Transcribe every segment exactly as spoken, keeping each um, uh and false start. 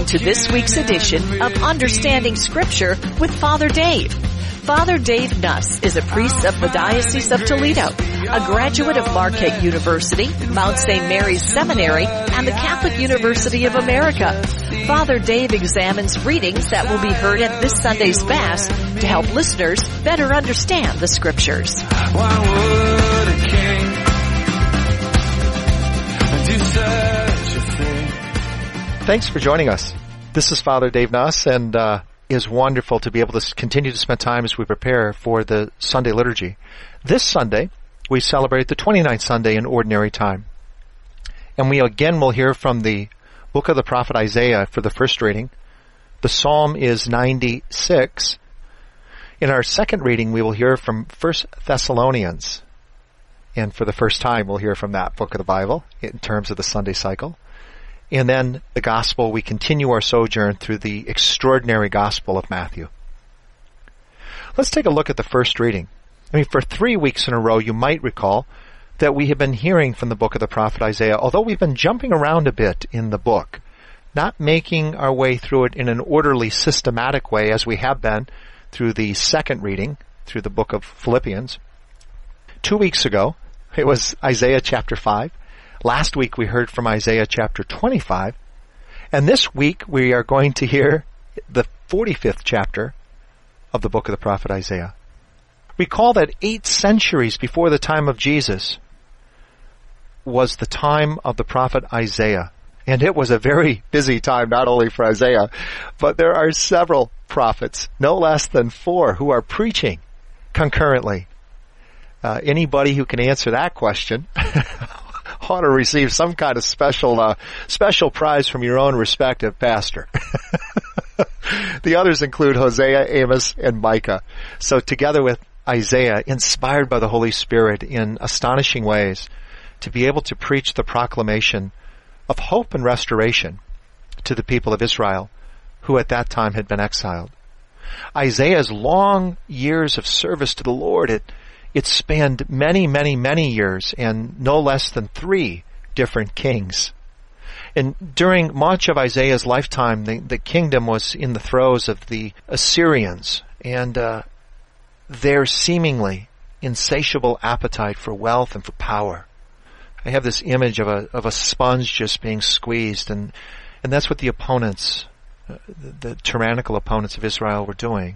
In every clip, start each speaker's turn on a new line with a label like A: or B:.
A: to this week's edition of Understanding Scripture with Father Dave. Father Dave Nuss is a priest of the Diocese of Toledo, a graduate of Marquette University, Mount Saint Mary's Seminary, and the Catholic University of America. Father Dave examines readings that will be heard at this Sunday's Mass to help listeners better understand the Scriptures.
B: Why would a king do such a thing?
C: Thanks for joining us. This is Father Dave Nuss, and uh, is wonderful to be able to continue to spend time as we prepare for the Sunday liturgy. This Sunday, we celebrate the twenty-ninth Sunday in Ordinary Time. And we again will hear from the book of the prophet Isaiah for the first reading. The psalm is ninety-six. In our second reading, we will hear from First Thessalonians. And for the first time, we'll hear from that book of the Bible in terms of the Sunday cycle. And then the Gospel, we continue our sojourn through the extraordinary Gospel of Matthew. Let's take a look at the first reading. I mean, for three weeks in a row, you might recall that we have been hearing from the book of the prophet Isaiah, although we've been jumping around a bit in the book, not making our way through it in an orderly, systematic way as we have been through the second reading, through the book of Philippians. Two weeks ago, it was Isaiah chapter five. Last week we heard from Isaiah chapter twenty-five. And this week we are going to hear the forty-fifth chapter of the book of the prophet Isaiah. Recall that eight centuries before the time of Jesus was the time of the prophet Isaiah. And it was a very busy time, not only for Isaiah, but there are several prophets, no less than four, who are preaching concurrently. Uh, anybody who can answer that question ought to receive some kind of special uh, special prize from your own respective pastor. The others include Hosea, Amos, and Micah. So together with Isaiah, inspired by the Holy Spirit in astonishing ways, to be able to preach the proclamation of hope and restoration to the people of Israel, who at that time had been exiled. Isaiah's long years of service to the Lord, it It spanned many, many, many years and no less than three different kings. And during much of Isaiah's lifetime, the, the kingdom was in the throes of the Assyrians and uh, their seemingly insatiable appetite for wealth and for power. I have this image of a of a sponge just being squeezed, and and that's what the opponents, uh, the, the tyrannical opponents of Israel were doing.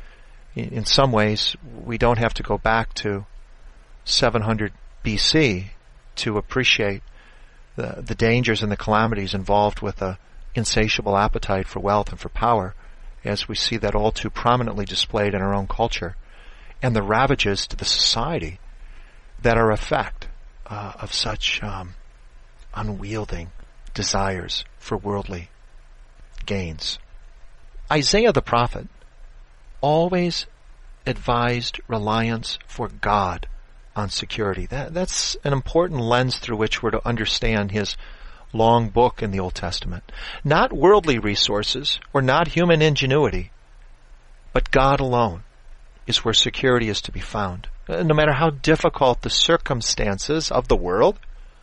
C: In some ways, we don't have to go back to seven hundred B C to appreciate the, the dangers and the calamities involved with an insatiable appetite for wealth and for power, as we see that all too prominently displayed in our own culture, and the ravages to the society that are effect uh, of such um, unwielding desires for worldly gains. Isaiah the prophet always advised reliance for God on security. That, that's an important lens through which we're to understand his long book in the Old Testament. Not worldly resources or not human ingenuity, but God alone is where security is to be found. No matter how difficult the circumstances of the world,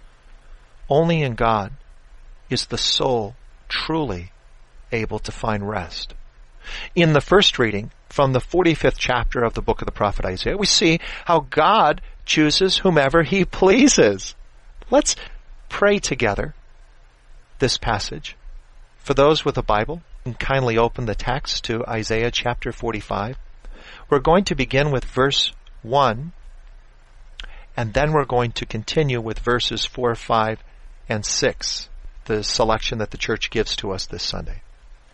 C: only in God is the soul truly able to find rest. In the first reading, from the forty-fifth chapter of the book of the prophet Isaiah, we see how God chooses whomever he pleases. Let's pray together this passage. For those with a Bible, you can kindly open the text to Isaiah chapter forty-five. We're going to begin with verse one, and then we're going to continue with verses four, five, and six, the selection that the church gives to us this Sunday.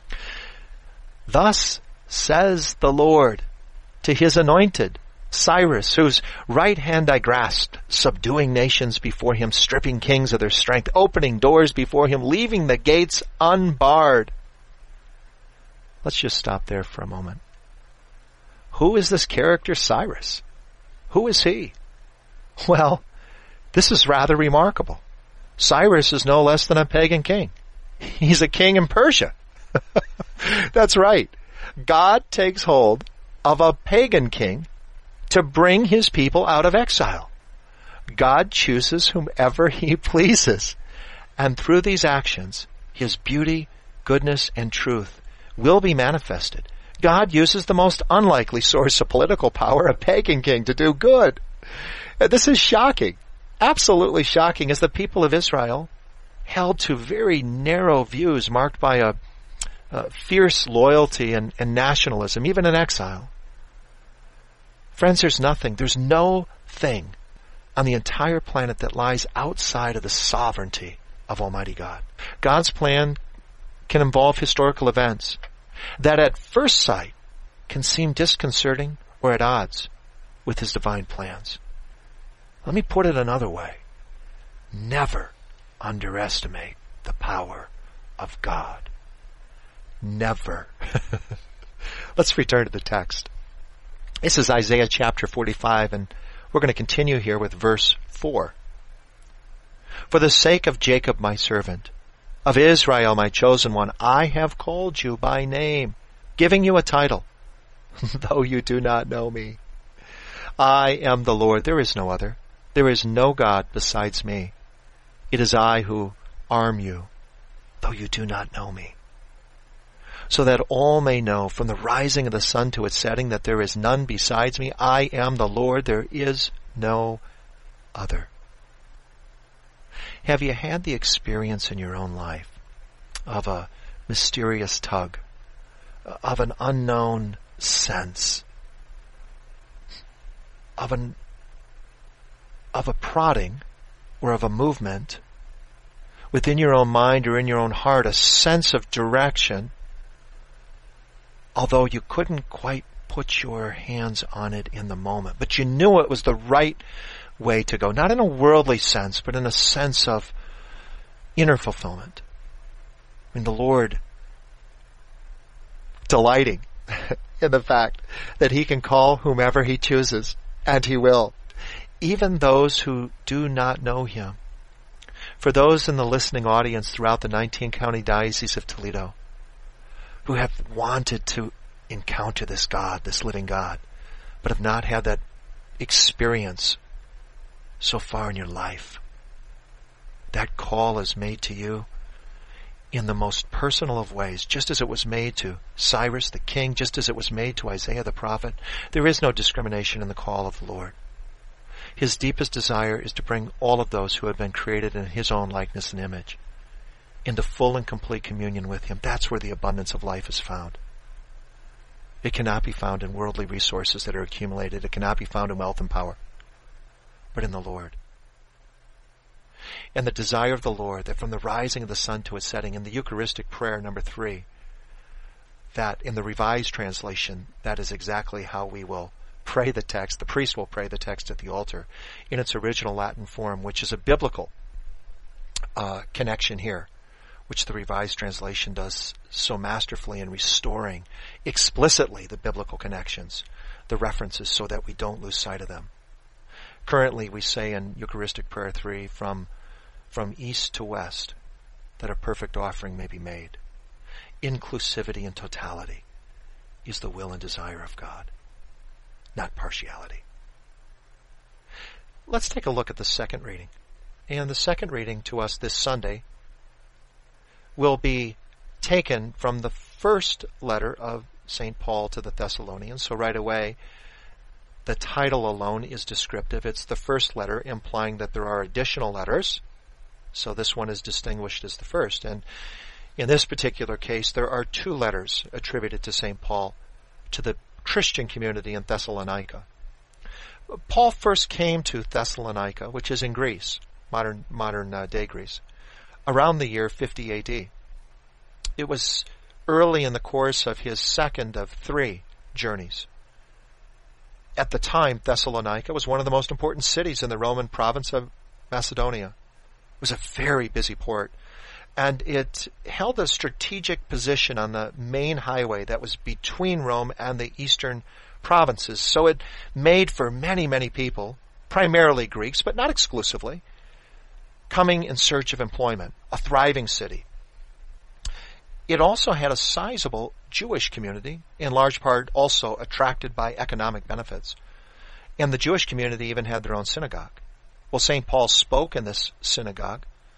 C: Thus says the Lord to his anointed, Cyrus, whose right hand I grasped, subduing nations before him, stripping kings of their strength, opening doors before him, leaving the gates unbarred. Let's just stop there for a moment. Who is this character Cyrus? Who is he? Well, this is rather remarkable. Cyrus is no less than a pagan king. He's a king in Persia. That's right. God takes hold of a pagan king to bring his people out of exile. God chooses whomever he pleases. And through these actions, his beauty goodness and truth will be manifested, God uses the most unlikely source of political power, a pagan king, to do good. This is shocking, absolutely shocking, as the people of Israel held to very narrow views marked by a, a fierce loyalty and, and nationalism, even in exile. Friends, there's nothing, there's no thing on the entire planet that lies outside of the sovereignty of Almighty God. God's plan can involve historical events that at first sight can seem disconcerting or at odds with His divine plans. Let me put it another way. Never underestimate the power of God. Never. Let's return to the text. This is Isaiah chapter forty-five, and we're going to continue here with verse four. For the sake of Jacob my servant, of Israel my chosen one, I have called you by name, giving you a title, though you do not know me. I am the Lord, there is no other. There is no God besides me. It is I who arm you, though you do not know me. So that all may know from the rising of the sun to its setting that there is none besides me. I am the Lord, there is no other. Have you had the experience in your own life of a mysterious tug, of an unknown sense, of an of a prodding or of a movement within your own mind or in your own heart, a sense of direction, although you couldn't quite put your hands on it in the moment, but you knew it was the right way to go, not in a worldly sense, but in a sense of inner fulfillment. I mean, the Lord delighting in the fact that He can call whomever He chooses, and He will, even those who do not know Him. For those in the listening audience throughout the nineteen county diocese of Toledo who have wanted to encounter this God, this living God, but have not had that experience so far in your life, that call is made to you in the most personal of ways, just as it was made to Cyrus the king, just as it was made to Isaiah the prophet. There is no discrimination in the call of the Lord. His deepest desire is to bring all of those who have been created in His own likeness and image into full and complete communion with Him. That's where the abundance of life is found. It cannot be found in worldly resources that are accumulated. It cannot be found in wealth and power, but in the Lord. And the desire of the Lord, that from the rising of the sun to its setting, in the Eucharistic prayer number three, that in the Revised Translation, that is exactly how we will pray the text. The priest will pray the text at the altar in its original Latin form, which is a biblical uh, connection here, which the Revised Translation does so masterfully in restoring explicitly the biblical connections, the references, so that we don't lose sight of them. Currently, we say in Eucharistic Prayer three, from, from east to west, that a perfect offering may be made. Inclusivity and totality is the will and desire of God, not partiality. Let's take a look at the second reading. And the second reading to us this Sunday will be taken from the first letter of Saint Paul to the Thessalonians. So right away, the title alone is descriptive. It's the first letter, implying that there are additional letters. So this one is distinguished as the first. And in this particular case, there are two letters attributed to Saint Paul to the Christian community in Thessalonica. Paul first came to Thessalonica, which is in Greece, modern modern uh, day Greece, around the year fifty A D. It was early in the course of his second of three journeys. At the time, Thessalonica was one of the most important cities in the Roman province of Macedonia. It was a very busy port, and it held a strategic position on the main highway that was between Rome and the eastern provinces. So it made for many, many people, primarily Greeks, but not exclusively, coming in search of employment, a thriving city. It also had a sizable Jewish community, in large part also attracted by economic benefits. And the Jewish community even had their own synagogue. Well, Saint Paul spoke in this synagogue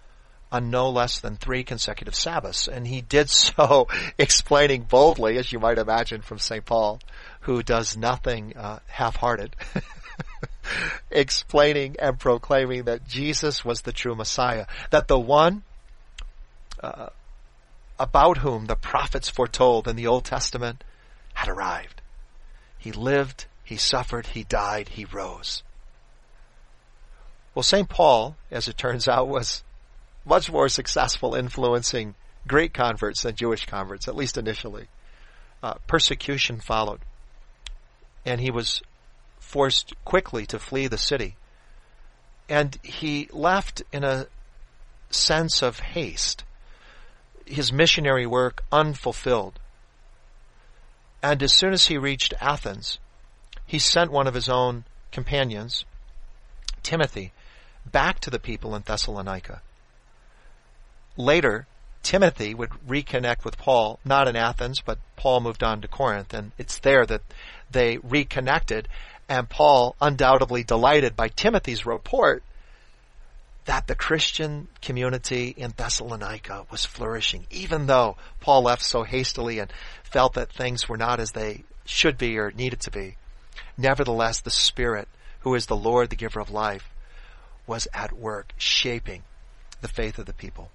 C: on no less than three consecutive Sabbaths. And he did so explaining boldly, as you might imagine from Saint Paul, who does nothing uh, half-hearted, explaining and proclaiming that Jesus was the true Messiah, that the one uh, about whom the prophets foretold in the Old Testament had arrived. He lived, he suffered, he died, he rose. Well, Saint Paul, as it turns out, was much more successful influencing Greek converts than Jewish converts, at least initially. Uh, persecution followed, and he was forced quickly to flee the city. And he left in a sense of haste, his missionary work unfulfilled. And as soon as he reached Athens, he sent one of his own companions, Timothy, back to the people in Thessalonica. Later, Timothy would reconnect with Paul, not in Athens, but Paul moved on to Corinth, and it's there that they reconnected, and Paul, undoubtedly delighted by Timothy's report that the Christian community in Thessalonica was flourishing, even though Paul left so hastily and felt that things were not as they should be or needed to be. Nevertheless, the Spirit, who is the Lord, the giver of life, was at work shaping the faith of the people.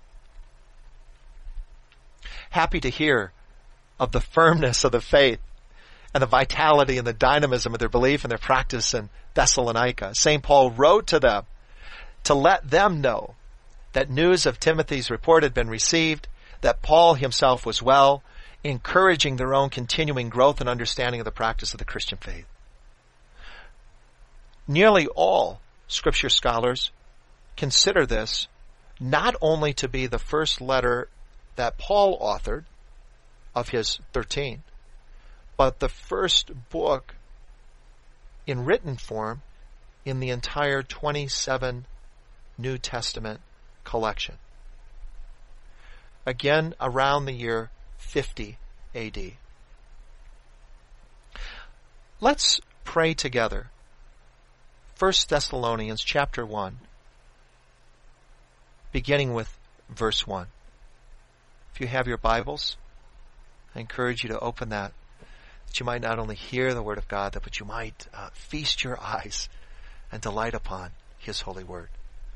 C: Happy to hear of the firmness of the faith and the vitality and the dynamism of their belief and their practice in Thessalonica, Saint Paul wrote to them to let them know that news of Timothy's report had been received, that Paul himself was well, encouraging their own continuing growth and understanding of the practice of the Christian faith. Nearly all Scripture scholars consider this not only to be the first letter that Paul authored of his thirteen, but the first book in written form in the entire twenty-seven New Testament collection. Again, around the year fifty A D. Let's pray together. First Thessalonians chapter one, beginning with verse one. If you have your Bibles, I encourage you to open that, that you might not only hear the Word of God, but you might uh, feast your eyes and delight upon His holy Word.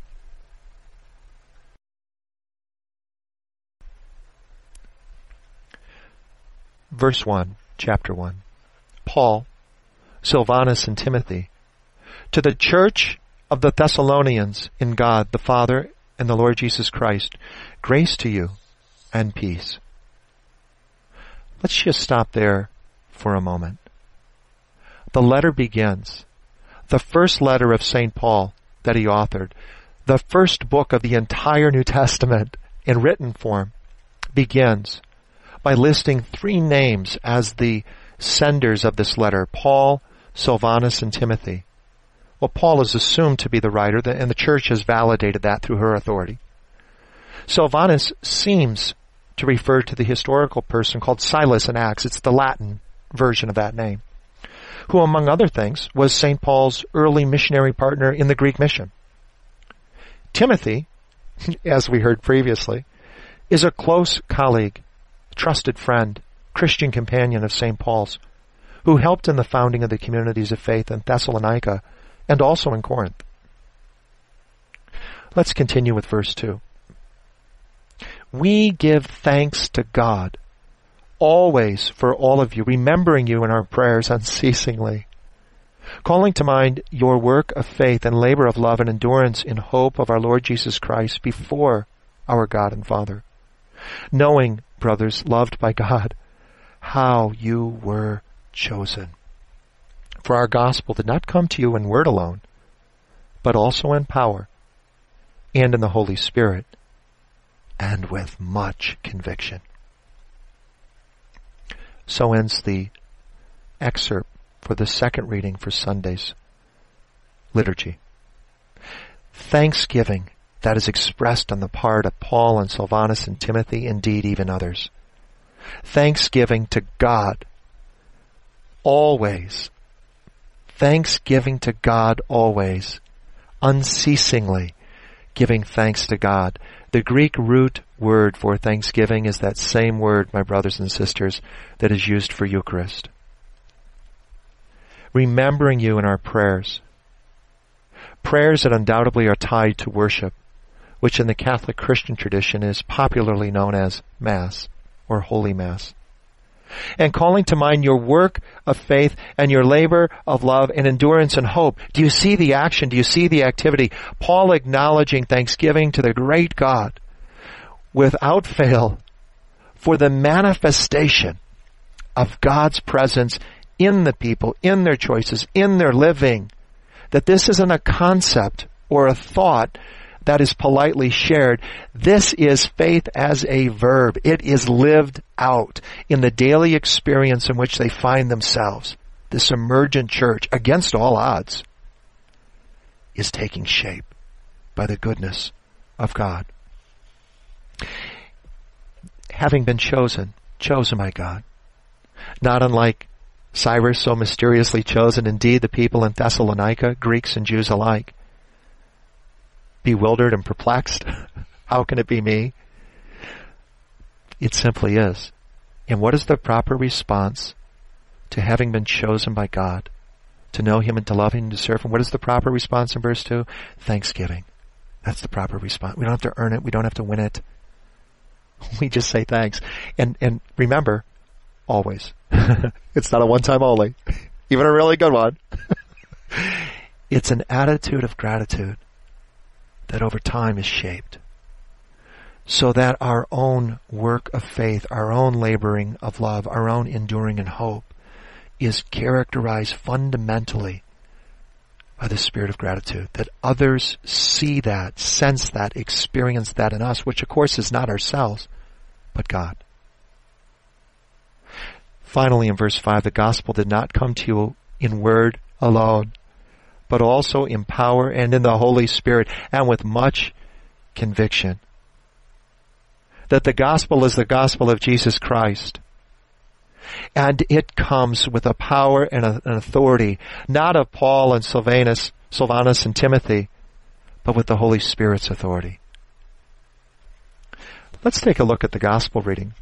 C: Verse one, chapter one. Paul, Silvanus, and Timothy, to the church of the Thessalonians in God the Father and the Lord Jesus Christ, grace to you and peace. Let's just stop there for a moment. The letter begins. The first letter of Saint Paul that he authored, the first book of the entire New Testament in written form, begins by listing three names as the senders of this letter: Paul, Silvanus, and Timothy. Well, Paul is assumed to be the writer, and the church has validated that through her authority. Silvanus seems to refer to the historical person called Silas in Acts. It's the Latin version of that name, who, among other things, was Saint Paul's early missionary partner in the Greek mission. Timothy, as we heard previously, is a close colleague, trusted friend, Christian companion of Saint Paul's, who helped in the founding of the communities of faith in Thessalonica and also in Corinth. Let's continue with verse two. We give thanks to God always for all of you, remembering you in our prayers unceasingly, calling to mind your work of faith and labor of love and endurance in hope of our Lord Jesus Christ before our God and Father, knowing, brothers, loved by God, how you were chosen. For our gospel did not come to you in word alone, but also in power and in the Holy Spirit, and with much conviction. So ends the excerpt for the second reading for Sunday's liturgy. Thanksgiving that is expressed on the part of Paul and Silvanus and Timothy, indeed even others. Thanksgiving to God always. Thanksgiving to God always, unceasingly, giving thanks to God. The Greek root word for thanksgiving is that same word, my brothers and sisters, that is used for Eucharist. Remembering you in our prayers. Prayers that undoubtedly are tied to worship, which in the Catholic Christian tradition is popularly known as Mass or Holy Mass. And calling to mind your work of faith and your labor of love and endurance and hope. Do you see the action? Do you see the activity? Paul acknowledging thanksgiving to the great God without fail for the manifestation of God's presence in the people, in their choices, in their living. That this isn't a concept or a thought that is politely shared. This is faith as a verb. It is lived out in the daily experience in which they find themselves. This emergent church, against all odds, is taking shape by the goodness of God. Having been chosen, chosen by God, not unlike Cyrus, so mysteriously chosen, indeed the people in Thessalonica, Greeks and Jews alike, bewildered and perplexed. How can it be me? It simply is. And what is the proper response to having been chosen by God, to know Him and to love Him and to serve Him? What is the proper response in verse two? Thanksgiving. That's the proper response. We don't have to earn it. We don't have to win it. We just say thanks. And and remember, always. It's not a one-time only. Even a really good one. It's an attitude of gratitude that over time is shaped, so that our own work of faith, our own laboring of love, our own enduring in hope is characterized fundamentally by the spirit of gratitude, that others see that, sense that, experience that in us, which of course is not ourselves, but God. Finally, in verse five, the gospel did not come to you in word alone, but also in power and in the Holy Spirit and with much conviction. That the gospel is the gospel of Jesus Christ. And it comes with a power and a, an authority, not of Paul and Silvanus, Silvanus and Timothy, but with the Holy Spirit's authority. Let's take a look at the gospel reading.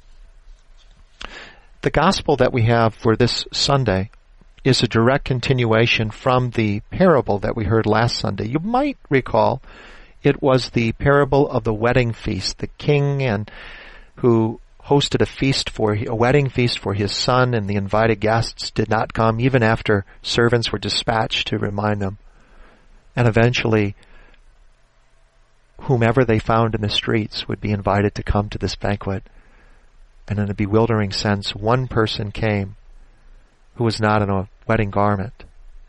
C: The gospel that we have for this Sunday is a direct continuation from the parable that we heard last Sunday. You might recall it was the parable of the wedding feast. The king and who hosted a feast for a wedding feast for his son, and the invited guests did not come even after servants were dispatched to remind them. And eventually, whomever they found in the streets would be invited to come to this banquet. And in a bewildering sense, one person came who was not in a wedding garment.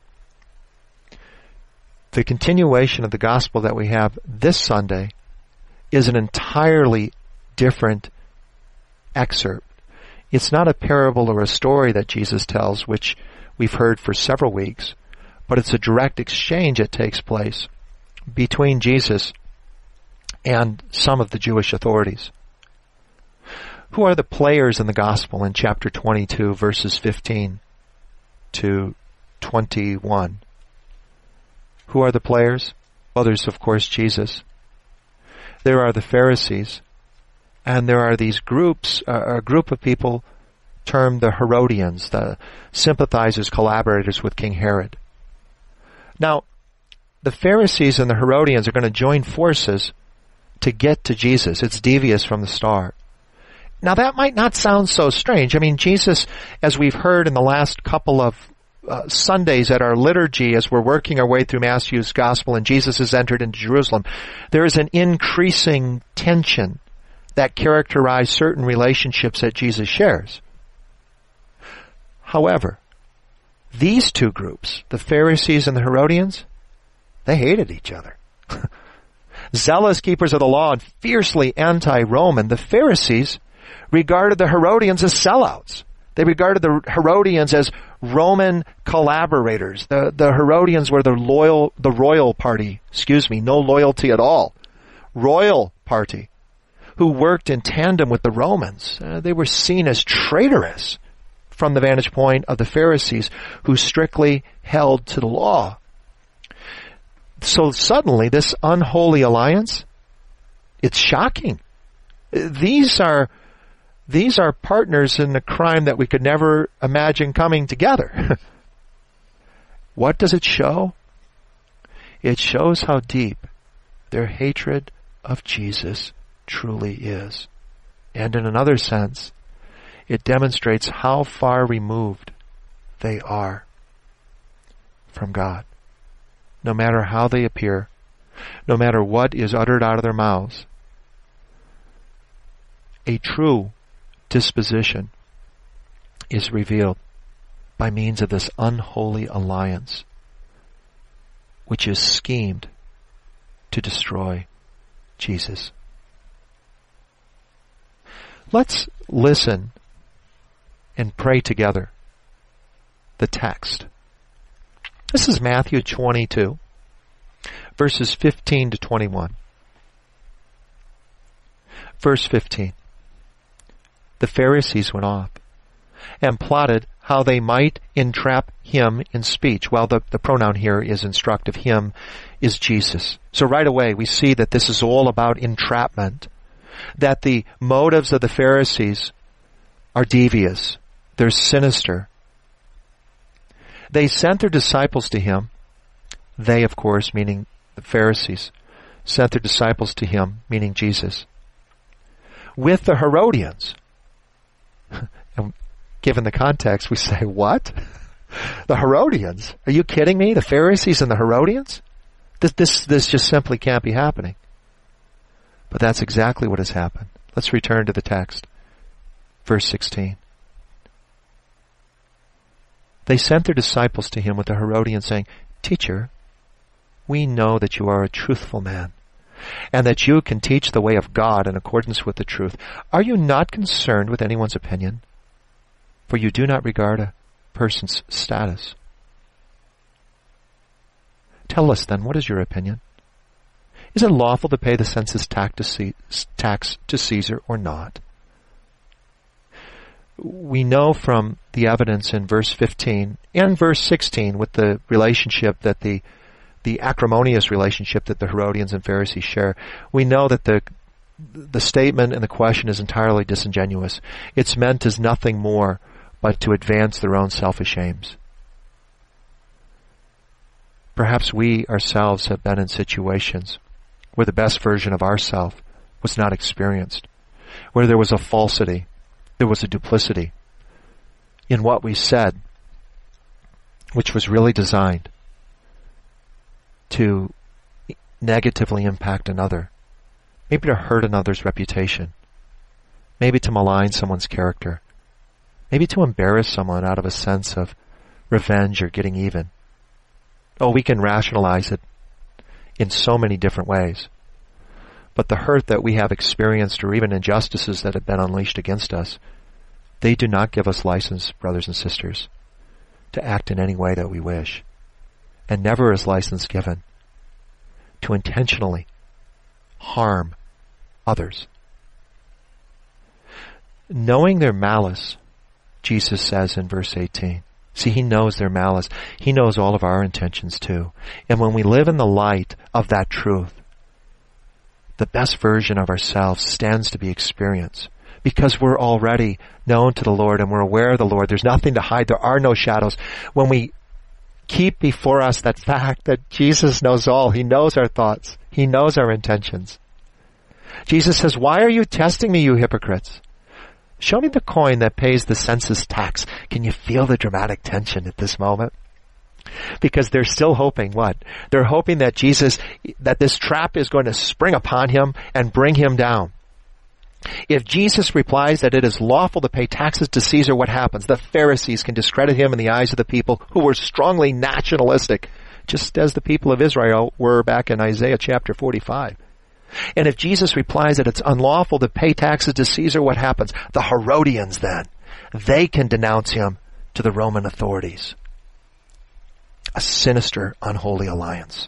C: The continuation of the gospel that we have this Sunday is an entirely different excerpt. It's not a parable or a story that Jesus tells, which we've heard for several weeks, but it's a direct exchange that takes place between Jesus and some of the Jewish authorities. Who are the players in the gospel in chapter twenty-two, verses fifteen to twenty-one? Who are the players? Well, there's of course Jesus. There are the Pharisees, and there are these groups, uh, a group of people termed the Herodians, the sympathizers, collaborators with King Herod. Now, the Pharisees and the Herodians are going to join forces to get to Jesus. It's devious from the start. Now that might not sound so strange. I mean, Jesus, as we've heard in the last couple of uh, Sundays at our liturgy, as we're working our way through Matthew's Gospel and Jesus has entered into Jerusalem, there is an increasing tension that characterizes certain relationships that Jesus shares. However, these two groups, the Pharisees and the Herodians, they hated each other. Zealous keepers of the law and fiercely anti-Roman, the Pharisees regarded the Herodians as sellouts. They regarded the Herodians as Roman collaborators. The, the Herodians were the loyal, the royal party, excuse me, no loyalty at all. Royal party, who worked in tandem with the Romans. Uh, they were seen as traitorous from the vantage point of the Pharisees, who strictly held to the law. So suddenly this unholy alliance, it's shocking. These are, these are partners in a crime that we could never imagine coming together. What does it show? It shows how deep their hatred of Jesus truly is. And in another sense, it demonstrates how far removed they are from God. No matter how they appear, no matter what is uttered out of their mouths, a true disposition is revealed by means of this unholy alliance, which is schemed to destroy Jesus. Let's listen and pray together the text. This is Matthew twenty-two, verses fifteen to twenty-one. Verse fifteen. The Pharisees went off and plotted how they might entrap him in speech. Well, the, the pronoun here is instructive. Him is Jesus. So right away we see that this is all about entrapment, that the motives of the Pharisees are devious. They're sinister. They sent their disciples to him. They, of course, meaning the Pharisees, sent their disciples to him, meaning Jesus, with the Herodians. And given the context, we say, what? The Herodians? Are you kidding me? The Pharisees and the Herodians? This, this, this just simply can't be happening. But that's exactly what has happened. Let's return to the text. Verse sixteen. They sent their disciples to him with the Herodians, saying, Teacher, we know that you are a truthful man, and that you can teach the way of God in accordance with the truth. Are you not concerned with anyone's opinion? For you do not regard a person's status. Tell us then, what is your opinion? Is it lawful to pay the census tax to Caesar or not? We know from the evidence in verse fifteen and verse sixteen with the relationship that the the acrimonious relationship that the Herodians and Pharisees share, we know that the the statement and the question is entirely disingenuous. It's meant as nothing more but to advance their own selfish aims. Perhaps we ourselves have been in situations where the best version of ourselves was not experienced, where there was a falsity, there was a duplicity in what we said, which was really designed to negatively impact another, maybe to hurt another's reputation, maybe to malign someone's character, maybe to embarrass someone out of a sense of revenge or getting even. Oh, we can rationalize it in so many different ways. But the hurt that we have experienced, or even injustices that have been unleashed against us, they do not give us license, brothers and sisters, to act in any way that we wish. And never is license given to intentionally harm others. Knowing their malice, Jesus says in verse eighteen. See, he knows their malice. He knows all of our intentions too. And when we live in the light of that truth, the best version of ourselves stands to be experienced, because we're already known to the Lord and we're aware of the Lord. There's nothing to hide. There are no shadows. When we keep before us that fact that Jesus knows all, he knows our thoughts, he knows our intentions. Jesus says, why are you testing me, you hypocrites? Show me the coin that pays the census tax. Can you feel the dramatic tension at this moment? Because they're still hoping what? They're hoping that Jesus, that this trap is going to spring upon him and bring him down. If Jesus replies that it is lawful to pay taxes to Caesar, what happens? The Pharisees can discredit him in the eyes of the people who were strongly nationalistic, just as the people of Israel were back in Isaiah chapter forty-five. And if Jesus replies that it's unlawful to pay taxes to Caesar, what happens? The Herodians then, they can denounce him to the Roman authorities. A sinister, unholy alliance.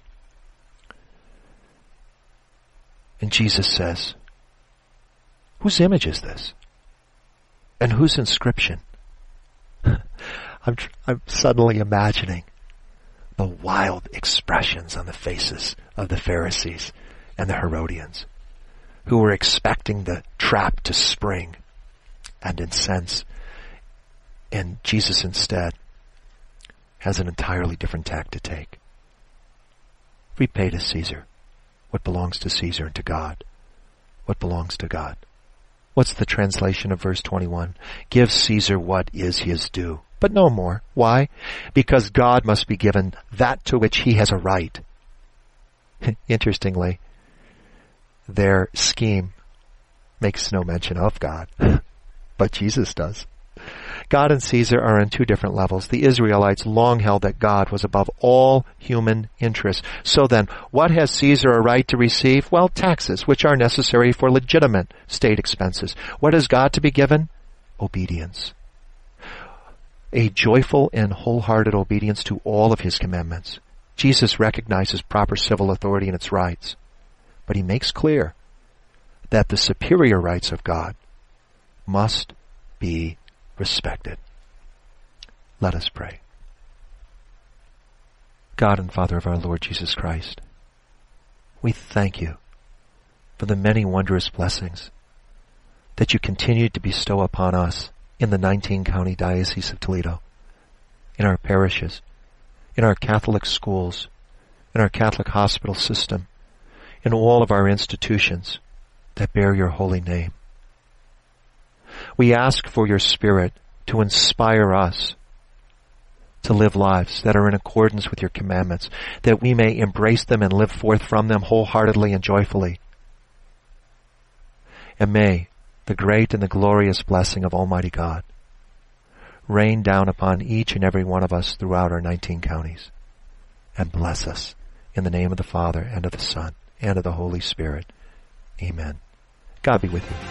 C: And Jesus says, whose image is this? And whose inscription? I'm, tr- I'm suddenly imagining the wild expressions on the faces of the Pharisees and the Herodians, who were expecting the trap to spring and incense. And Jesus instead has an entirely different tack to take. Repay to Caesar what belongs to Caesar, and to God what belongs to God. What's the translation of verse twenty-one? Give Caesar what is his due, but no more. Why? Because God must be given that to which he has a right. Interestingly, their scheme makes no mention of God, but Jesus does. God and Caesar are on two different levels. The Israelites long held that God was above all human interests. So then, what has Caesar a right to receive? Well, taxes, which are necessary for legitimate state expenses. What is God to be given? Obedience. A joyful and wholehearted obedience to all of his commandments. Jesus recognizes proper civil authority and its rights, but he makes clear that the superior rights of God must be respected. Let us pray. God and Father of our Lord Jesus Christ, we thank you for the many wondrous blessings that you continue to bestow upon us in the nineteen county Diocese of Toledo, in our parishes, in our Catholic schools, in our Catholic hospital system, in all of our institutions that bear your holy name. We ask for your Spirit to inspire us to live lives that are in accordance with your commandments, that we may embrace them and live forth from them wholeheartedly and joyfully. And may the great and the glorious blessing of Almighty God rain down upon each and every one of us throughout our nineteen counties, and bless us in the name of the Father, and of the Son, and of the Holy Spirit. Amen. God be with you.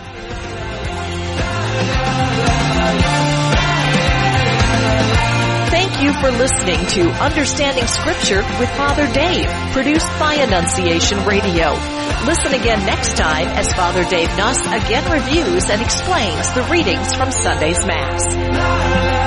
A: Thank you for listening to Understanding Scripture with Father Dave, produced by Annunciation Radio. Listen again next time as Father Dave Nuss again reviews and explains the readings from Sunday's Mass.